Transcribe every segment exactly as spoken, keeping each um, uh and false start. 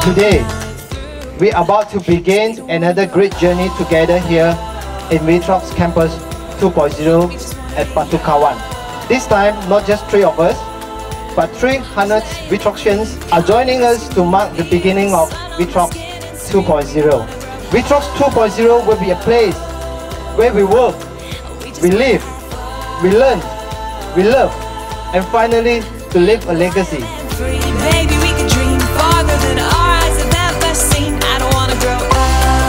Today, we're about to begin another great journey together here in ViTrox Campus two point oh at Batu Kawan. This time, not just three of us, but three hundred ViTroxians are joining us to mark the beginning of ViTrox two point oh. ViTrox two point oh will be a place where we work, we live, we learn, we love, and finally, to leave a legacy. Baby, we can dream farther than our eyes have ever seen. I don't wanna grow up.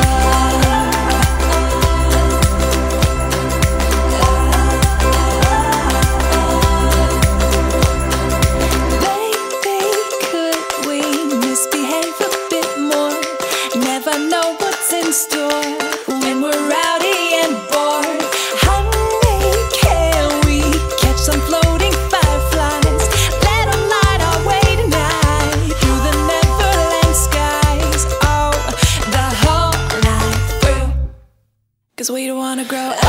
Baby, could we misbehave a bit more? Never know what's in store when we're rowdy and bored. Honey, can we catch some floating fireflies? Let them light our way tonight through the neverland skies. Oh, the whole night through. Cause we don't wanna grow up.